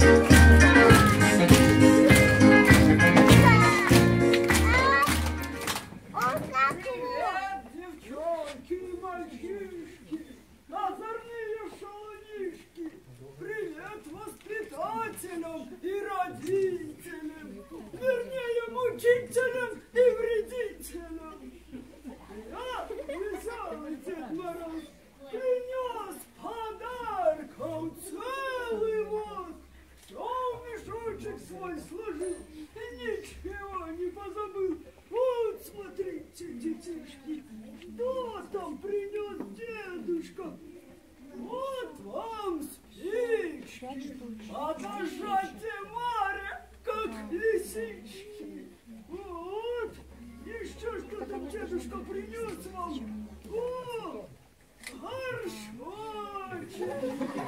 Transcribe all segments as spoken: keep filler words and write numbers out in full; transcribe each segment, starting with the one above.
Обожайте море, как лисички. Вот, еще что там дедушка принес вам. О, горшочек.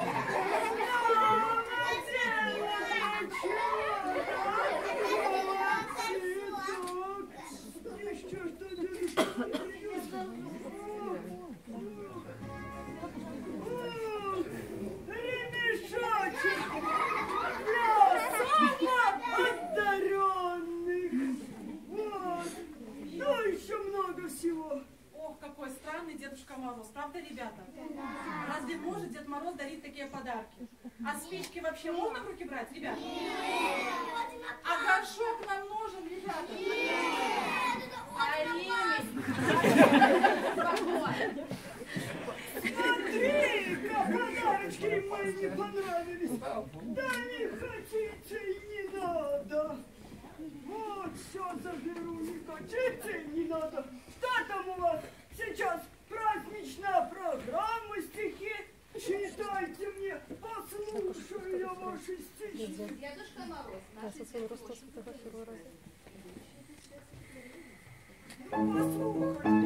Еще что дедушка принес. Ох, какой странный Дедушка Мороз, правда, ребята? Разве может Дед Мороз дарить такие подарки? А спички вообще можно в руки брать, ребята? А горшок нам нужен, ребята? А ремень? Смотри-ка, подарочки мои не понравились. Да не хотите и не надо. Вот все заберу, не хотите и не надо. Что там у вас сейчас? Праздничная программа, стихи? Читайте мне, послушаю я ваши стихи. Дедушка Мороз, наши Ну, послухайте.